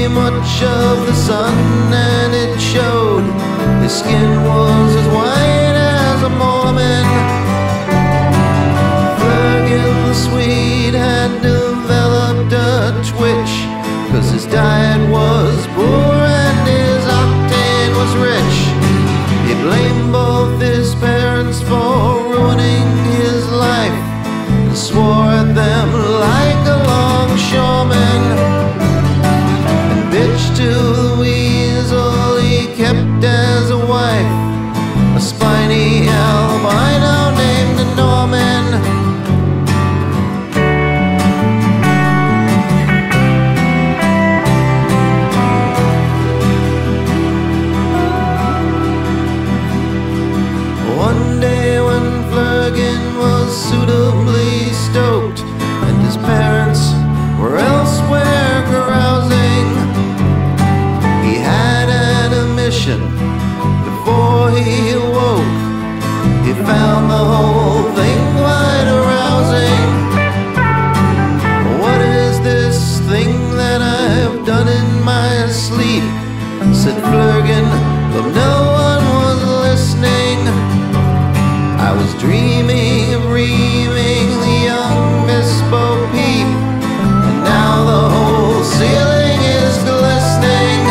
much of the sun, and it showed. His skin was as white as a Mormon. Flergen the Swede had developed a twitch, 'cause his diet was poor and his octane was rich. He blamed both his parents for ruining his life, and swore at them like a longshoreman. And bitched to the Weasel he kept as a wife, a spiny albino named Norman. One day when Flergen was suitably stoked and his parents were elsewhere carousing, he had an emission before he awoke. He found the whole thing quite arousing. "What is this thing that I've done in my sleep?" said Flergen, but no one was listening. "I was dreaming of reaming the young Miss Bo Peep, and now the whole ceiling is glistening."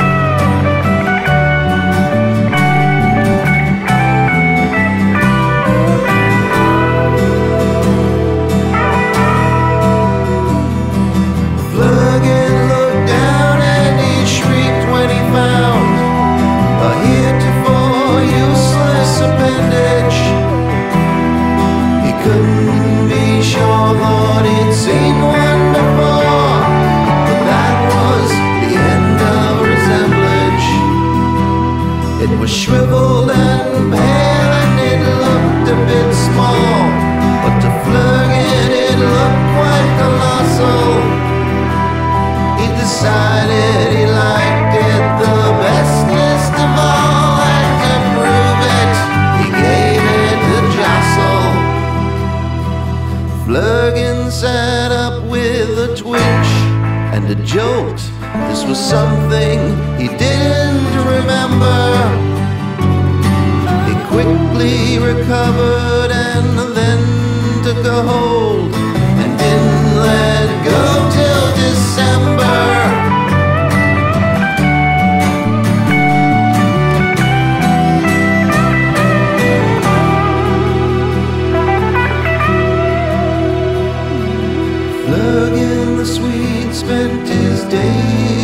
Flergen looked down and he shrieked when he found a heretofore useless appendage. He couldn't be sure, thought he'd seen one before, but that was the end of resemblage. It was shriveled and pale and it looked a bit small, but to Flergen it looked quite colossal. He decided he liked it the bestest of all, and to prove it, he gave it a jostle. Flergen sat up with a twitch and a jolt. This was something he didn't remember. He quickly recovered and then took a hold, and didn't let go till December. Flergen the Swede spent his days